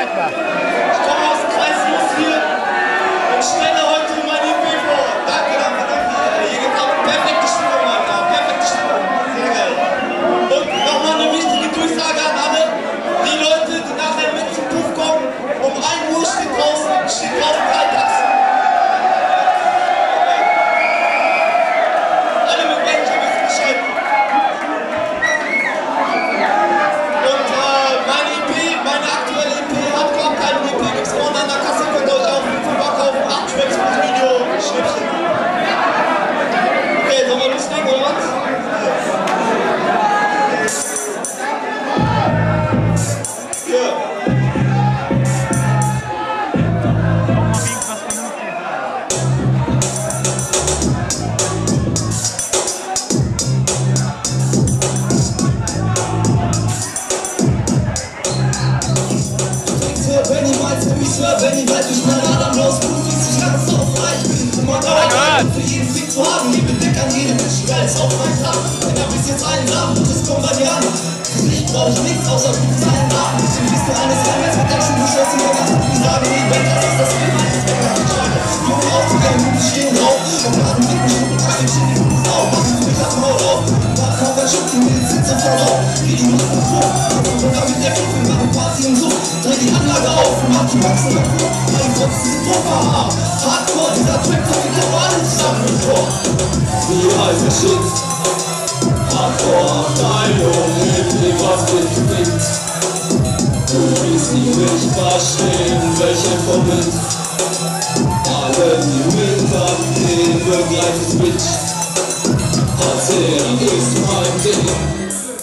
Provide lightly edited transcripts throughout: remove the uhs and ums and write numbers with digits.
komme aus dem Kreis hier und stelle heute mein EP vor. Danke, danke, danke. Hier gibt auch perfekte Stimmung, Alter. Perfekte Stimmung. Sehr geil. Und nochmal eine wichtige Durchsage an alle. Die Leute, die nachher mit zum Puff kommen, um 1 Uhr steht draußen 3 Taxen. Alle mit Menschen wissen Bescheid. Und meine EP, meine aktuelle EP, Hardcore keine EP, gibt's vorne an der Kasse, könnt ihr euch auch für kaufen. 8 Schwätz plus Video, Schnippchen. Okay, sollen wir loslegen oder was? Wenn die Welt durch meine Adern los, du fühlst dich ganz so frei. Ich bin immer da, für jeden Fick zu haben. Liebe dick an jedem Bitch, geil ist auf meinen Tag. Wenn da bis jetzt einen Namen, das kommt bei dir an. Ich brauch nichts außer guten seinen Namen. Du bist nur eines Hemmels mit Action, du schaust in Menge. Die sagen, nee, wenn das ist das Film, eines Bäcker. Junge aufgegangen, gute stehen drauf. Und Laden mit mich und Kaffee, stehen die guten Sau. Machen mich auf dem Haut auf. Da kaum ein Schuppen, die sitzt auf der Haut. Geh die Luft und hoch. Und da mit der Kippe, machen Party und so. Dreh die Anlage auf und mach die Boxen nach hoch. Mein Gott, sie sind Puffer. Hardcore, dieser Track, da geht der Wahlen zusammen mit vor. Wie heißt der Shit? Hardcore, Abteilung, mit was dich gewinnt. Du willst nicht verstehen, welcher Moment. Alle, die mitmachen, den begleitet mit. Erzählen ist mein Ding.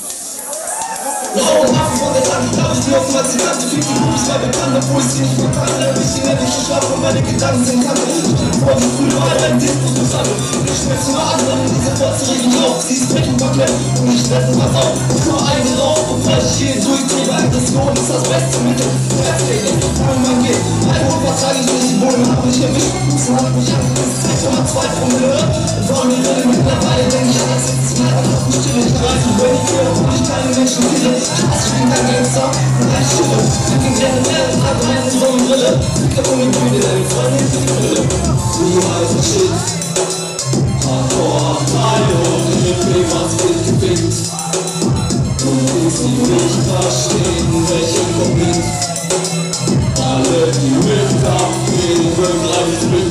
Laut Waffen von der Hand, ich glaube, ich bin oftmals die Kante. Fick die Groupies mal bekannt, obwohl ich sie nicht bekannt. Ein bisschen endlich schlafen und meine Gedanken sind kante. Stell vor, wie früh war ein Diskus zusammen. Ich schmecke nur anderen in diese Fotze regen auf. Sie ist Dreck und Backlein und ich lasse was auf. Und nur eine rauf, bevor ich hier durchdrehe. Aggression ist das beste Mittel. Heftig, wo man geht. Alkohol vertrage ich nicht, die Bohnen haben mich erwischt. Bussen hat mich angepisst, 2,2 Promille. Und vor mir Rille mittlerweile denke ich an das Sitzen. Einfach auf Stille, ich reiße, wenn ich höre, obwohl ich keine Menschen kenne. Ich bin kein Gangster und ein Schiller. Ich bin gerne mehr als eine Sonnenbrille. Ich hab ohne Bühne, deine Freundin für die Brille. Wie heißt das Shit? Hardcore, Abteilung, mit wem was wird gewinnt. Du willst nicht verstehen, welchen Moment. Alle, die mitmachen, den begleitet mit.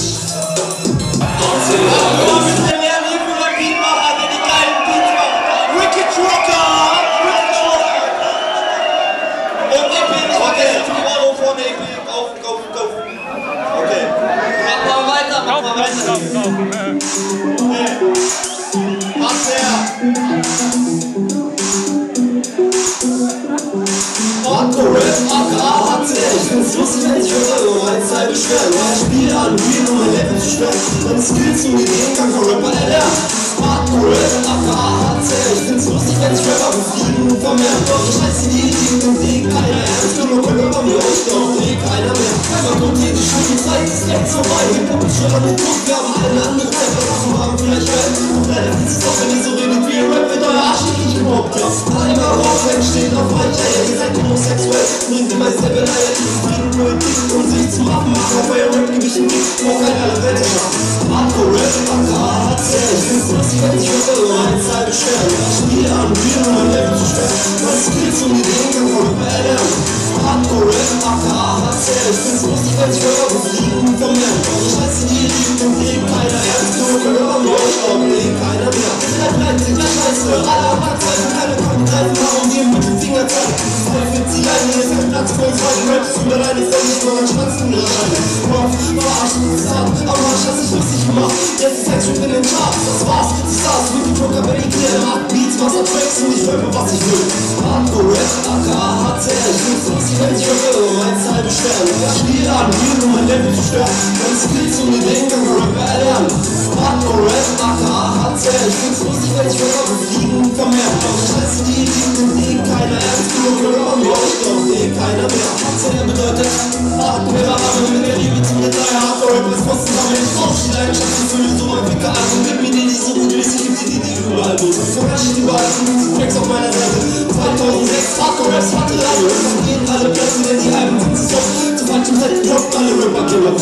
Ich find's lustig, wenn ich höre, meine Zeit beschweren. Ich spiele an, Real, um mein Level zu stellen. Meine Skills und Ideen kann kein Rapper erlernen. Hardcore, aka, ich find's lustig, wenn ich Rapper befrieden und vermehren. Doch ich scheiße die Ideen und sehe keiner ernst. Nur noch Rapper wie euch, doch sehe keiner mehr. Einfach kommt hier die schöne Zeit, ist echt so weit. Hip-Hop ist schon an den Druck, wir haben alle andere Rapper machen, haben vielleicht Geld. Und leider fließt es auch, wenn ihr so redet wie ihr Rap, wird euer Arsch nicht überhaupt krass. Einmal raus, steht auf euch, ja, ihr seid homosexuell. Bringt immer selber leider diesen Frieden, Politik, um sich zu machen. Auf euer Rap gebe ich einen Blick, auch kein aller Welt schafft. Hardcore Rap, aka, ich find's lustig, wenn ich höre, meine Zeit beschweren. Ich spiele an, Real, um mein Level zu stellen. Meine Skills und Ideen kann kein Rapper erlernen. Hardcore Rap, aka, ich find's lustig, wenn ich höre, befrieden und vermehren. Doch ich scheiße die Ideen und sehe keiner ernst. Nur noch Rapper wie euch, doch sehe keiner mehr. Seid bleibt, sind gleich scheiße, alle haben Akzeichen, keine Konkurrenzen, warum wir mit dem Finger zeigen. Voll fit sie ein, hier ist kein Platz für uns beiden. Rap ist über deine Fälle, ich mach einen Schwanz in der Scheine. Kopf, verarscht, ist hart, aber ich hab's nicht lustig gemacht. Jetzt ist Action in den Charts, das war's. Sie saß wie die Drucker, wenn ich kläre, macht Beats, Wassertracks und ich rappe, was ich will. Hardcore Rap, aka, ich find's lustig, wenn ich höre, meine Zeit beschweren. Ich spiele an, Real, um mein Level zu stören. Meine Skills und Ideen kann kein Rapper erlernen. Hardcore Rap, aka, ich find's lustig, wenn ich höre, befliegen und vermehren. Doch ich scheiße die Ideen und sehe keiner ernst. Nur Rapper wie euch, doch sehe keiner mehr. Erzählen bedeutet, Hardcore Rappe mit der Liebe zum Detail. Hardcore Rap ist Kosten, damit ich brauch die Leidenschaft zu füllen. So mein Ficker an und mit mir die so gut wie ich gibt die überall. So kann ich überall, 50 Tracks auf meiner Seite. 2006 Hardcore Raps hatte Radio. Und gehen alle Plätze, denn die Alben sind so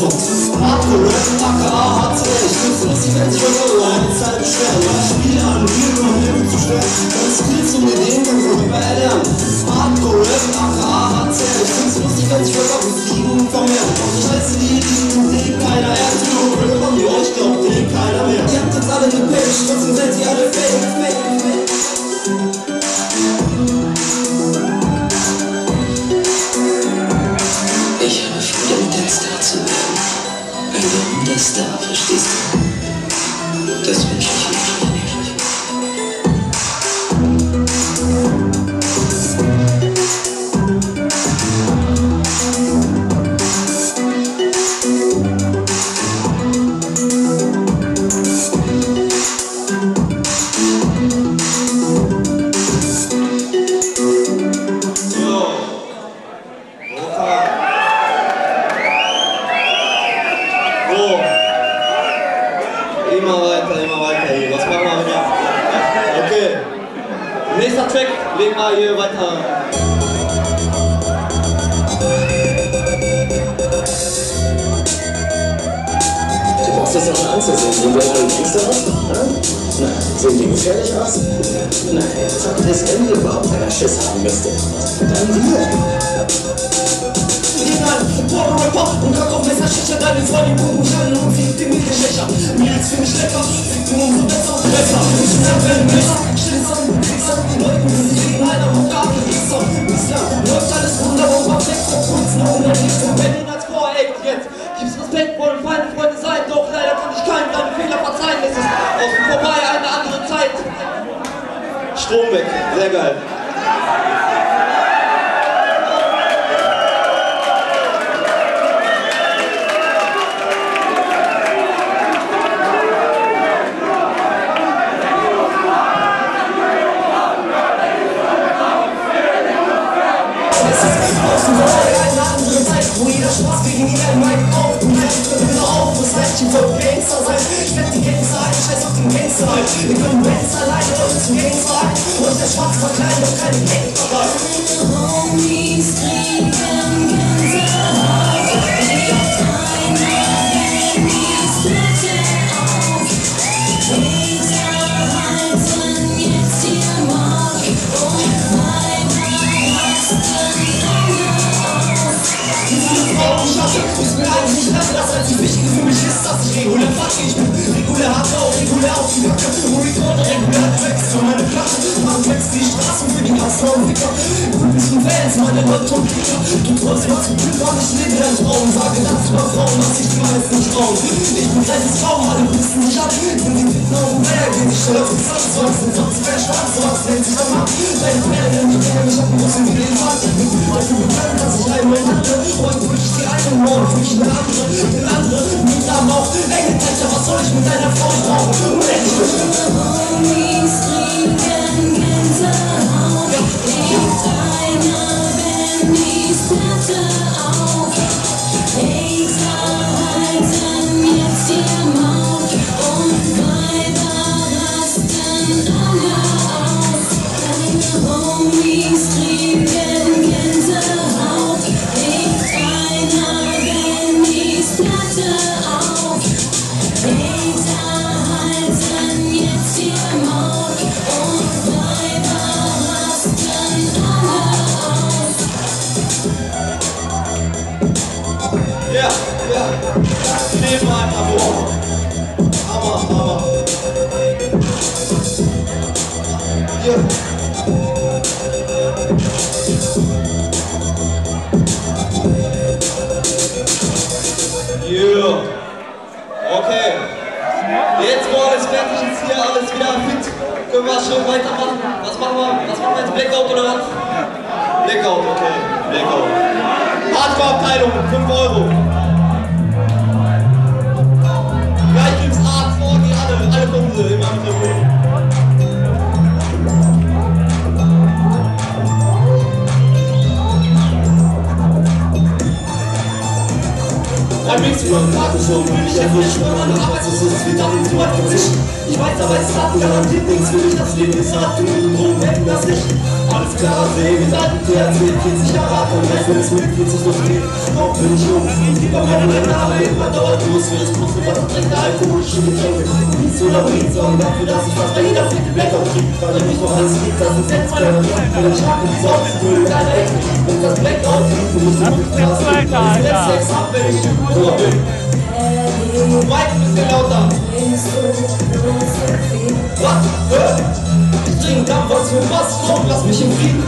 Also, Hardcore Rap, aka HC. Ich find's lustig, wenn sich Rapper über eine Zeit beschweren. Ja, ich spiele an Real, um Leben zu stellen. Meine Skills und Ideen kann von Rapper erlernen. Hardcore Rap, aka HC. Ich find's lustig, wenn sich Rapper besiegen vermehren. Doch scheiße, die keiner ernst. Nur Rapper wie euch glaubt, den keiner mehr. Ihr habt jetzt alle eine Page, trotzdem seid ihr alle fake. Ich habe verdammt, ein Star zu werden. Ein berühmter Star, verstehst du? Das wünsche ich mir. Immer weiter hier. Was machen wir jetzt? Okay. Nächster Track, legen wir hier weiter. Du brauchst jetzt noch Angst, dass du ein Gangster hast? Nein. Sehen die gefährlich aus? Nein. Sagt das Ende überhaupt, wenn er Schiss haben müsste? Dann wir. Und kack auf Messerstecher, deine Freunde gucken mich an und fliegt in die Geschlechter. Nils für mich lecker, fliegt nur umso besser. Ich bin ein Weltmesser, still's an, krieg's an die Leute, die sich wegen einer Hockade gehst an. Bislang läuft alles wunderbar, perfekt, vor kurzem noch in der Richtung. Berlin als Core-Act jetzt. Gibt's Respekt, wollen feine Freunde sein, doch leider kann ich keinem deine Fehler verzeihen. Es ist außen vorbei, eine andere Zeit. Strom weg, sehr geil. Wo jeder Spaß wegen jeder Mike auf und jetzt wird wieder auf, das Rechtchen soll Gangster sein. Ich werd die Gangster ein, scheiß auf den Gangster ein. Wir können Bands alleine und zum Gangster ein. Und der Schwarz verkleiden doch keine Gangster rein. Homies kriegen Gänsehaut. Ich hab keine Handys, bitte auf. Hater halten jetzt ihr Maul und Weiber rasten alle auf. Ich bin eigentlich nicht das einzig Wichtige für mich ist, dass ich regulär fuck. Ich bin regulär hart auf, regulär auf die Backe. Record regulär Tracks für meine Platte. Mach Tracks die Straßen für die Kassen und Wicker. Kumpels und Fans, meine Leute und Kicker. Du träumst was zu Glück und ich lebe dein Traum. Sage das über Frauen, dass ich die meisten nicht trauen. Ich bin kleines Traum, alle wissen mich ab. Sind die Fitten auf dem Berg, gehen die schnell auf den Satz. Wachsen, sonst wär Spaß, was nennt sich am Markt. Deine Pferde, die kennen mich ab, muss in den Tag. Dafür bekannt, dass ich einmal hatte. Heute will ich die eine, morgen will ich eine andere. Den anderen, mit am Bauch. Enge Täter, was soll ich mit deiner Frau brauchen? Homies kriegen Gänsehaut. Hebt einer Bandys Platte auf. Hater halten jetzt ihr Maul und Weiber rasten alle auf. Deine Homies kriegen Gänsehaut. Hebt einer Bandys Platte auf. Hater halten jetzt ihr Maul und Weiber rasten alle auf. Ja. Leben einfach nur. Hammer. Hier. Yeah. Okay. Jetzt, wo alles fertig ist, hier alles wieder fit, können wir schön weitermachen. Was machen wir jetzt? Blackout oder was? Blackout, okay. Blackout. Hardcore-Abteilung, 5 €. Gleich gibt's Art vor, die alle kommen sie immer mit der Ruhe. Ein Mix von Tagesschau, will ich erwischen, wenn man arbeitslos ist, wie dann zu sich. Ich weiß aber, es hat garantiert nichts für mich, das Leben ist hart, du Drogen wecken das nicht. Alles klar, seh, wir sagten THC, 40 Jahre alt und Rest, wenn es mit 40 losgeht. Auch bin ich jung, es gibt auch meine Männer, aber immer dauert los für das große Wasser, trinkt alkoholische Getränke. Nichts oder Weed sorgen dafür, dass ich fast bei jeder Fliege Blackout krieg, weil er mich noch alles gibt, das ist jetzt meine Welt. Wenn ich hab und sorg, nur in deiner Ecke, wenn das Blackout kriegt und nicht so gut krass wird, weil ich jetzt Sex hab, wenn ich nur bin. Mike, ein bisschen lauter. Was? Ich trinke Dampf, was für was? Komm, lass mich im Frieden.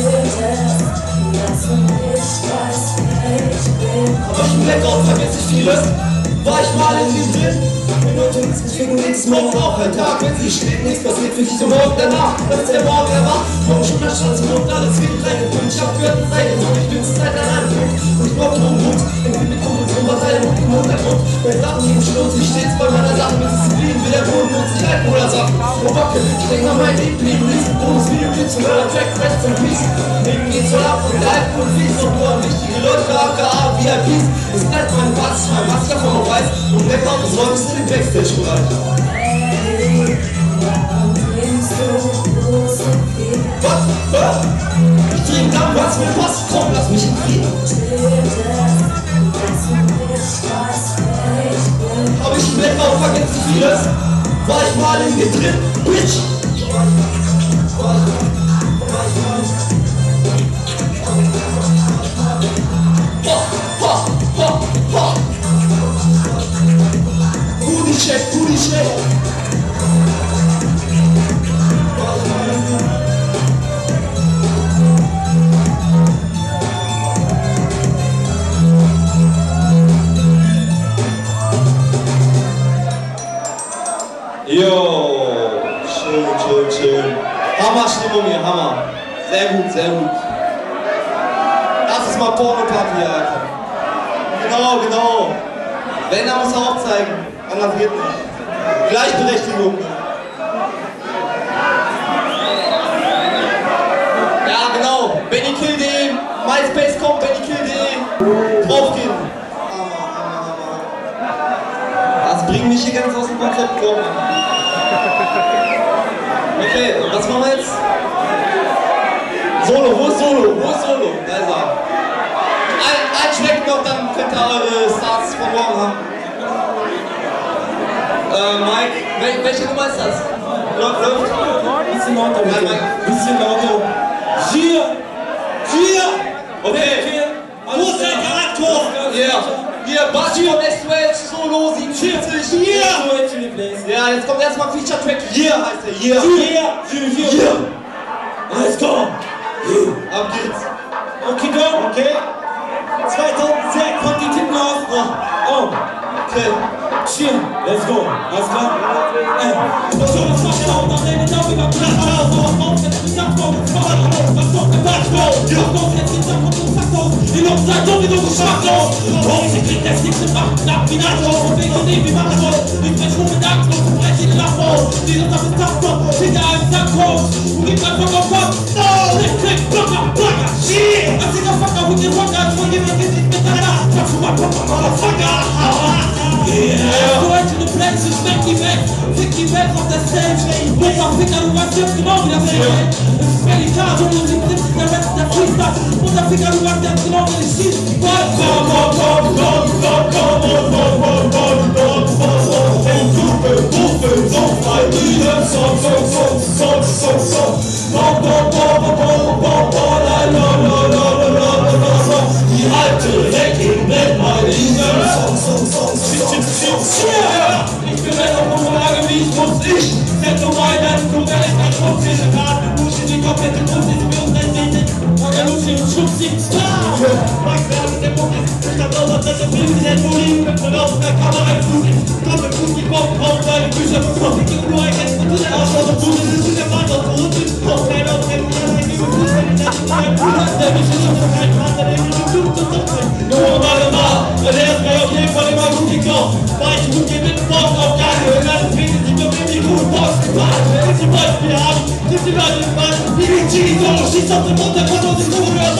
Aber ich bin Blackout, vergesse ich vieles. War ich mal in dem drin? Wenn heute nichts kriegen, nichts morgen auch ein Tag. Wenn sie steht, nichts passiert, für dich so morgen danach. Das ist der Morgen erwacht. Morgen schon der Schatz, morgen alles wird reingepumpt. Ich hab gehört, es sei gesund, ich bin zur Zeit herangekommen. Und ich brauch drum Mut. Irgendwie mit Kumpels rum, was alle Mut im Untergrund. Bei Sachen, die im Sturz, wie steht's bei meiner Sache mit Disziplin? Will der Boden nutzt sich Alkohol oder Sachen. Oh Backe, ich denk an mein Leben, lieben Listen. Bonus, Videoclips und neuer Tracks, Rest und Peace. Neben geht's voll ab und der Alkohol fließt. Und nur wichtige Leute, AKA, VIPs. Es bleibt mein Pass, mein Maske vom Weiß. Und Blackout ist räumst in den Backstage-Bereich. Was? Ich trinke Dampf, was mir passt. Komm, lass mich in Frieden. Hab ich einen Blackout, vergesse ich vieles. War ich mal in mir drin, Bitch. Booty check. Jo, schön. Hammer-Stimmung hier, Hammer. Sehr gut. Das ist mal Porno-Party, Alter. Genau. Wenn, dann muss er auch zeigen. Anders geht nicht. Gleichberechtigung. Ja, genau. BennyKill.de, MySpace kommt, BennyKill.de. Draufgehen. Das bringt mich hier ganz aus dem Konzept, glaube ich. Okay, was machen wir jetzt? Solo, wo ist Solo? Da ist er. Ein Track noch, dann könnt ihr eure Starts von morgen haben. Mike, welche Nummer ist das? Läuft? Bisschen lauter, bitte. Bisschen lauter. Hier! Okay. Wo ist der Charakter? Hier, Basti und S12, Solo 47. Hier! Ja, jetzt kommt erstmal Feature-Track. Hier heißt er. Hier! Let's go! Ab geht's. Okay. 2006 kommt die Tippen auf. Oh. Okay. Cheer, let's go. Alles klar? Die Luft sagt sowieso geschmacklos. Sie kriegt das Ding mit Macht knapp wie Nachos. Und wegen dem wie Machos. Ich bin schon mit Angstlos und breche den Lach aus. Diese Sache ist tapfer, hinter einem Sackhaus. Du gibst einfach auf Kopf. No! Ich krieg Blocker, shit! Als ich auf Fucker, hut den Rocker, als von jemand geht nicht miteinander. Sag schon mal, Motherfucker. Yeah! So into the place, ich schmeck die weg. Fick die Welt auf der Stage. Mutterficker, du weißt jetzt genau wie das geht. Es ist Medikat, 170, der Rest der Freestyle. Mutterficker, du weißt jetzt genau wie ich schieß. Die alte Recking nennt meine Lieder. Ich bin besser von der Lage, wie ich muss. Ich setze meinen Flug, er ist ein Schutz in der Karte. Pushe die komplette Brust, ich will uns nicht. Magalucci und Schubsi. Max Werner, der Punkt ist, ich hab auch was, das ist Film, der Bulli. Mit von außen der Kamera im Flug. Komm mit Fuß, die Bomben, braucht deine Bücher. Komm, ich gebe nur ein Geld, und du den Arsch aus dem Fuß. Das ist der Mann aus dem Rücken. Komm, keiner aus dem Fuß, ich gebe Fuß, wenn ich nicht mein Bruder. Der mich ist auf keinen Vater, der mich im Blut und so. Nur mal, der ist mir auf jeden Fall immer gut geglaubt. Weil ich gut hier mit dem Boss auf Gang höre, dann beten sie mir mit die guten Boss. Wenn sie Beispiele haben, sind die Leute im Ball. Die Solo schießt auf den Mund, der kann uns nicht so gehört.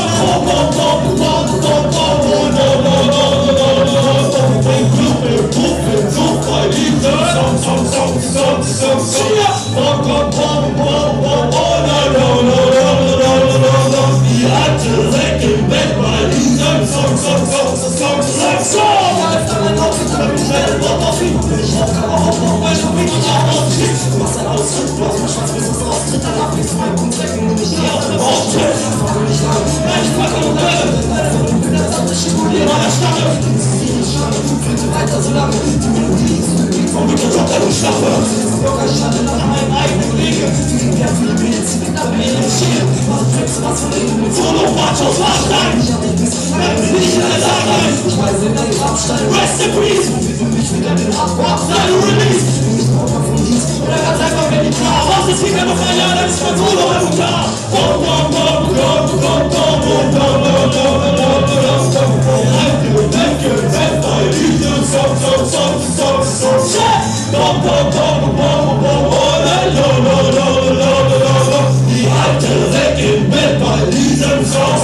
Weiter so lange, die Melodie ist ein Beat vom Mikrojob, der Schlappe. Ich hatte nach meinem eigenen Wege, der viele Beats, da bin ich im Schiel. Was trickst du, was von innen mit Solo, Machos, Warstein. Ich hab dich bis nicht in der Sache. Ich weiß in deinen Grabstein, rest in peace. Für mich wieder den Abwurf, sei du release. Nicht nur von Lies, oder ganz einfach, wenn die klar. Was ist hier noch ein Jahr, dann ist mein Solo einfach klar. Die alte Weg im Bett bei diesem Song.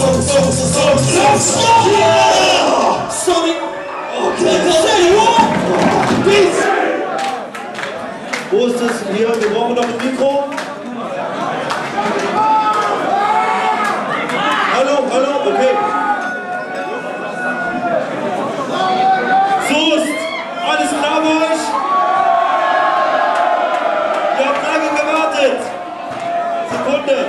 Sorry. Okay. Peace. Wo ist das? Hier, wir brauchen noch ein Mikro. Hallo, okay. So ist alles klar bei euch? Ihr habt lange gewartet. Sekunde.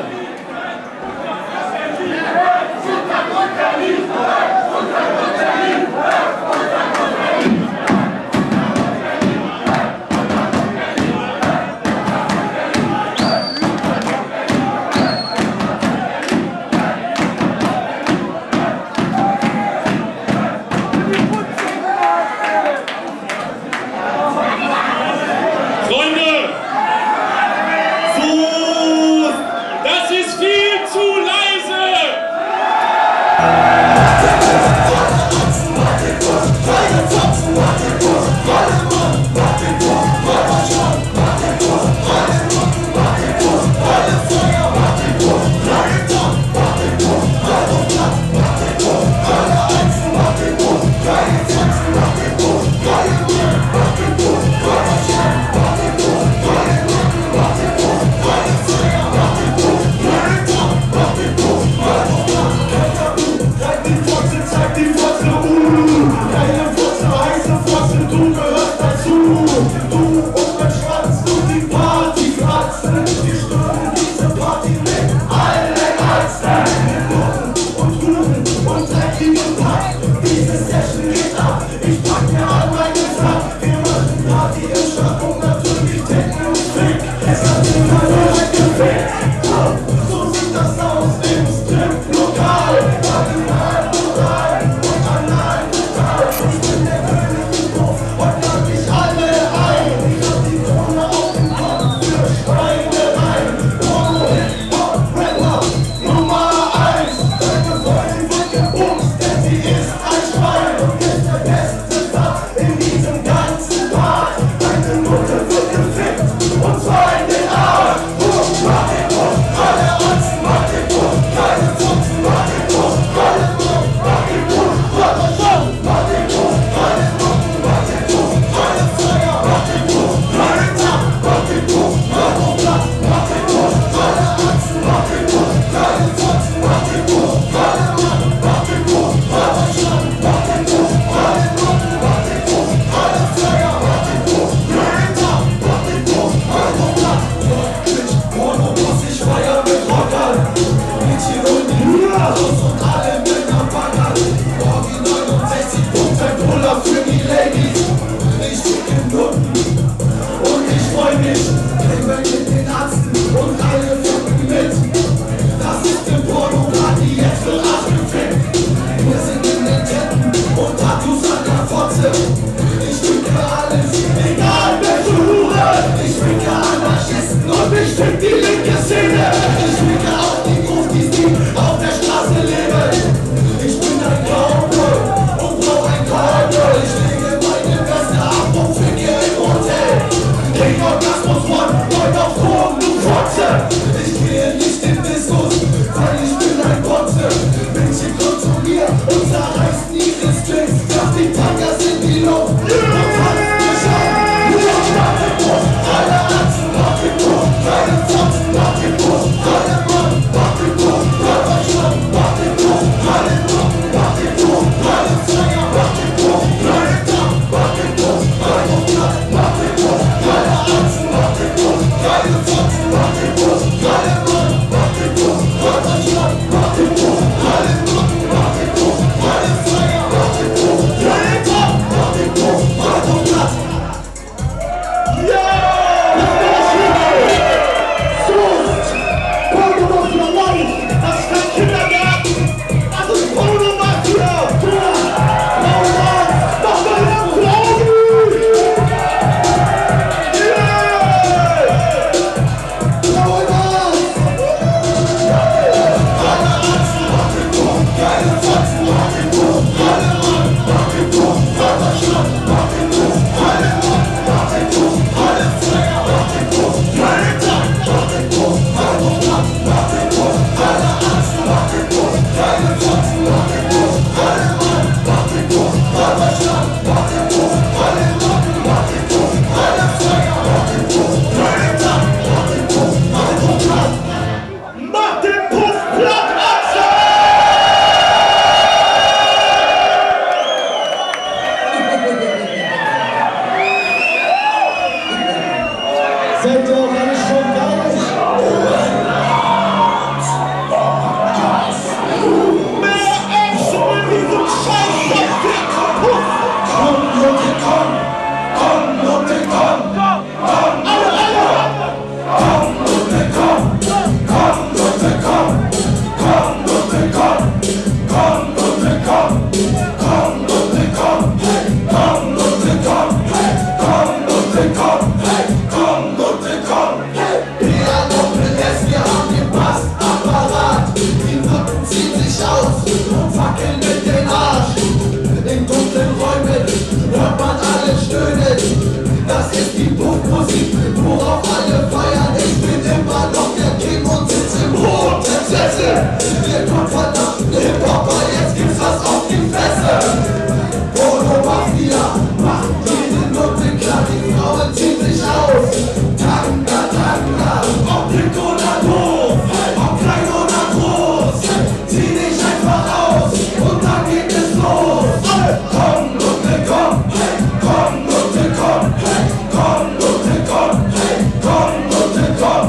ist die Punkmusik, worauf alle feiern. Ich bin immer noch der King und sitz im hohen Sessel. Wir gottverdammten Hip-Hopper, jetzt gibt's was auf die Fresse. Mono Mafia macht jeden Nutzen klar, die Frauen ziehen sich aus. Tanga, Tanga, ob dick oder doof, ob klein oder groß, zieh dich einfach aus und dann geht es los. Komm, Nutte, komm, komm, Nutte, komm, komm, Nutte, komm, komm, Nutte, komm.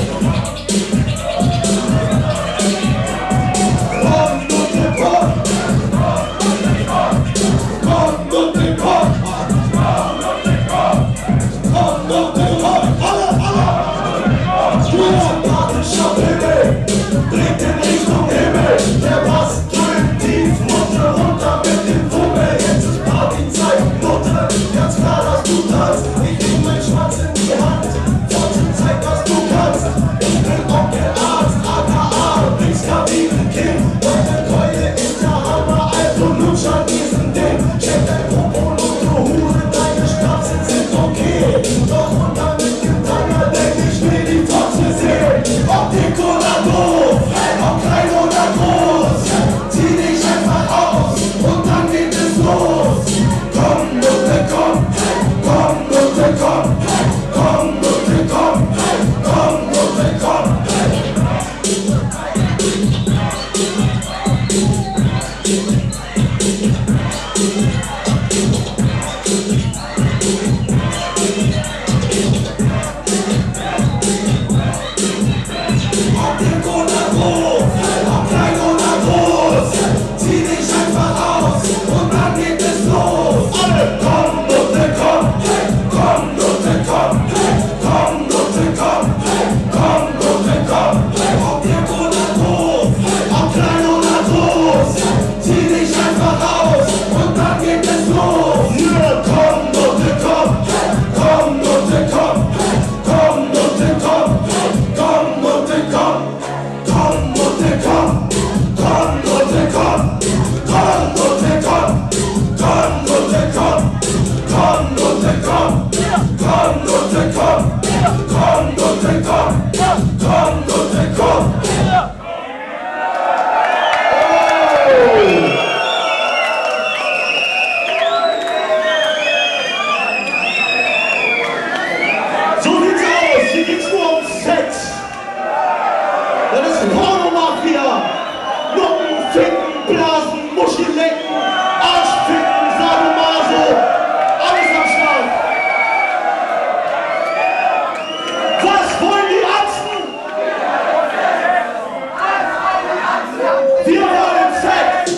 Komm, Nutte, komm, komm, Nutte, komm, komm, Nutte, komm, sympathischer Himmel, bringt in Richtung Himmel, der Bass drückt tief, Mutter runter mit dem Fummel, jetzt ist Partyzeit, Mutter, ganz klar, dass du tanzt, ich nehm meinen Schwanz in die Hand, Fortune zeigt, was du kannst, ich bin Onkel Arzt, aka, Blitzkabinen-King, meine Keule ist der Hammer, also lutsch an diesem Ding, check dein Popo und du Hure, deine Strapsen sind okay, doch runter mit dem Tanger, denk ich will die Fotze sehen, ob dick oder doof, ob klein oder groß, zieh dich einfach aus und dann geht es los. Komm, Nutte, komm, komm, Nutte, komm, komm, Nutte, komm, komm, Nutte, komm. Ob dick oder doof, ob klein oder groß, zieh dich einfach aus und dann geht es los. Komm, Nutte, komm, komm, Nutte, komm, komm, Nutte, komm, komm, Nutte, komm. Ob dick oder doof, ob klein oder groß, zieh dich einfach aus und dann geht es los. Komm, Nutte, komm, komm, Nutte, komm, komm, Nutte, komm, komm, Nutte, komm, komm, Nutte, komm, komm, Nutte, komm, komm, Nutte, komm, komm, Nutte, komm, komm, Nutte, komm, komm, Nutte, komm, komm, Nutte, komm, komm, Nutte, komm. So sieht's aus, hier geht's nur um Sex. Das ist Porno-Mafia. Nutten, Ficken, Blasen, Muschi lecken, Arsch ficken, Sadomaso, alles am Start. Was wollen die Atzen? Wir wollen Sex.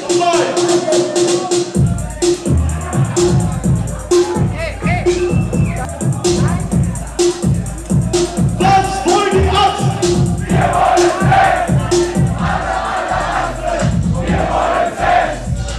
Was wollen die Atzen? Wir wollen Sex. Wir wollen Sex.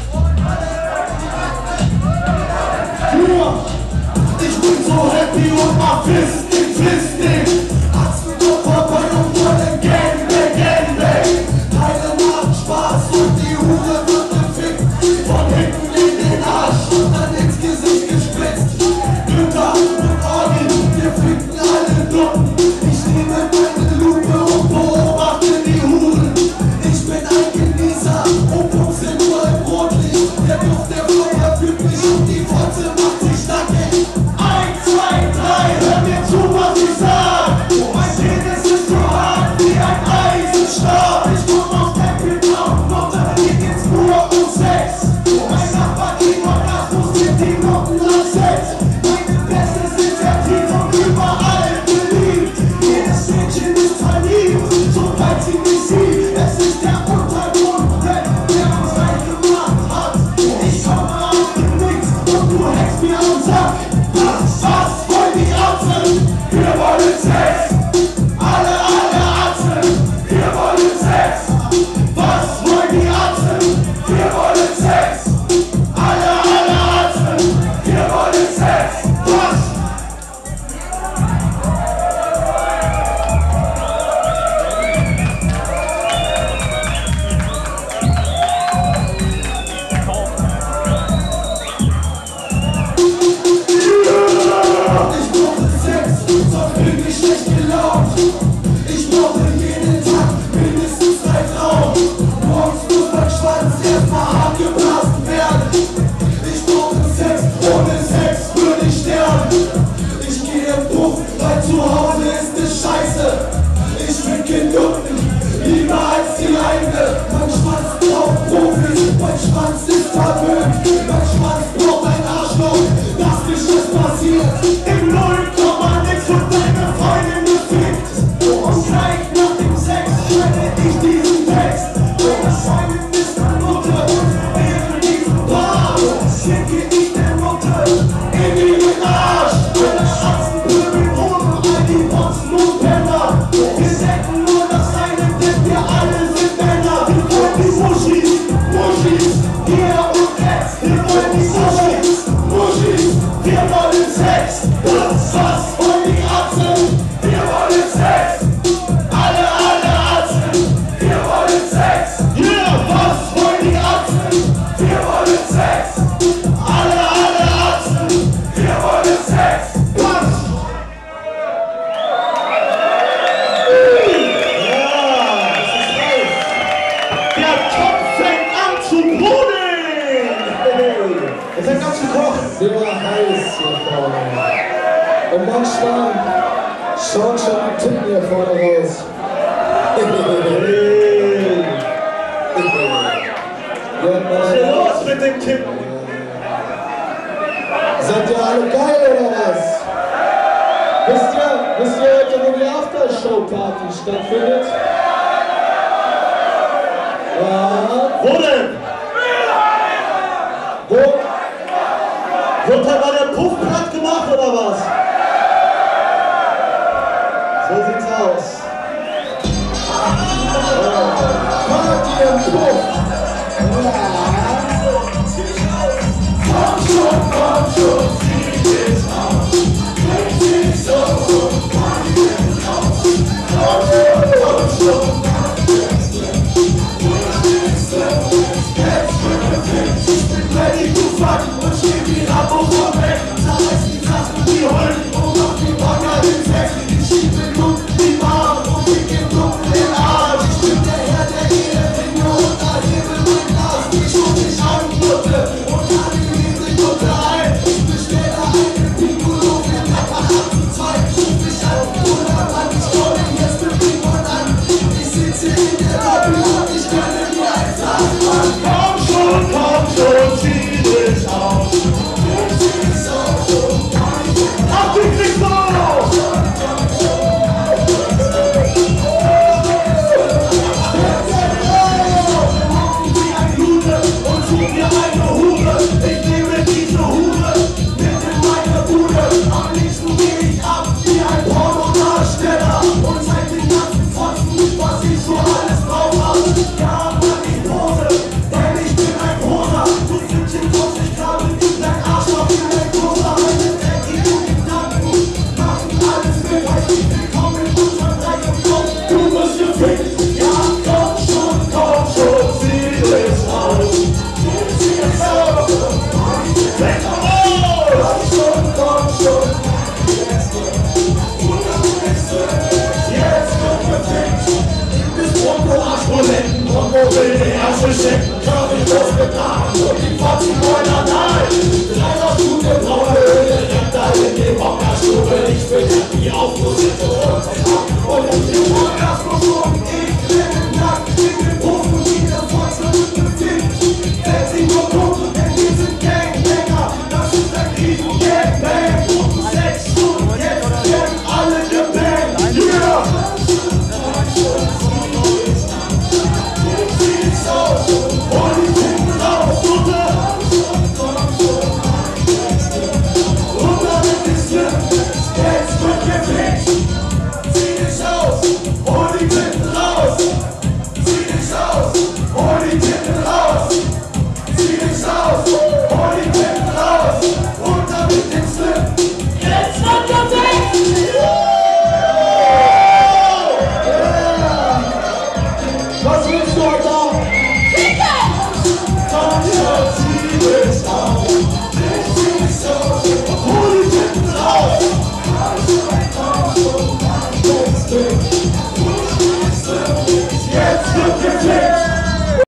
Ich bin so happy und mach Fisting. Atzenverpeilung von dem Gangbang. Keine macht Spaß und die Hure wird gefickt. Von hinten in den Arsch und dann ins Gesicht gespritzt. Günther und Orgel, wir ficken alle dumm. Ich nehme meine Lupe und beobachte die Huren. Ich bin ein Genießer und pupse nur im Rotlicht. Der Duft der Feuer fühlt mich und die Fotze macht sich nackig. 1, 2, 3, hör mir zu, was ich sag. Mein Penis ist so hart wie ein Eisenstab. Ich komm aus Tempeltown, Mutter, hier geht's nur um Sex. Mein Nachbar kriegt Orgasmus mit den Noten nach Sex. Meine Beste sind sehr tief und überall beliebt. Jedes Mädchen ist verliebt, sobald sie mich sieht. Es ist der Untergrund, der uns reich gemacht hat. Ich komme aus dem Nix und du hängst Wir wollen Sex, das was von die Atzen. Wir wollen Sex, alle Atzen. Wir wollen Sex, yeah, was wollen die Atzen? Wir wollen Sex, alle Atzen. Wir wollen Sex, was? Ja, das ist live. Der Topf fängt an zu brodeln. Er fängt an zu kochen. Sehr heiß hier vorne. Und manchmal schauen schon die Titten hier vorne raus. Was ist hier los mit den Titten? Seid ihr alle geil oder was? Wisst ihr heute, wo die Aftershow-Party stattfindet? Ja. Wo denn? Wo? Wird da mal der Puff platt gemacht oder was? So sieht's aus. Party im Puff. Komm schon, zieh dich aus. Bring dich so und komm raus. Komm schon, ich bin ready to fuck und steh wie Rambo vorweg. Zerreiß die Tasten, die Heulen und mach die Bagger den Sex. Ich schiebe Blut, die Bahn und ich geb Blut den Arsch. Ich bin der Herr der Eheringe und erhebe mein Glas. Ich schub dich an, Mutte, und alle riesig unter ein. Ich bestelle einen Piccolo für Pepper ab zu zweit. Ruf mich an, oder Mann, ich komme jetzt mit Ping-Pong an. Ich sitze in der Lobby und ich gönne mir ein Tag, Mann. Komm schon, zieh dich aus. Auf die Kriegst wie ein Jude und such mir eine Hure. Ich nehme diese Hure mit in meine Bude. Am liebsten geh ich ab wie ein Pornodarsteller und zeig den ganzen Fotzen, was ich so alles drauf hab. Ja, Mann, ich pose, denn ich bin ein Poser. Du sitzt in 20 Grad und gib dein Arsch auf wie ein Großer. Meine dreckigen Gedanken machen alles mit. Herzlich willkommen in unserem Reich und Kopf. Du wirst gefickt. Ja, komm schon, zieh dich aus. Zieh dich aus. Weg raus. Komm schon. Jetzt wird gefickt. Bis Bronco Arschbuletten. Bronco will den Arsch verstecken. Curry los mit Armen und die 40 Neuner da.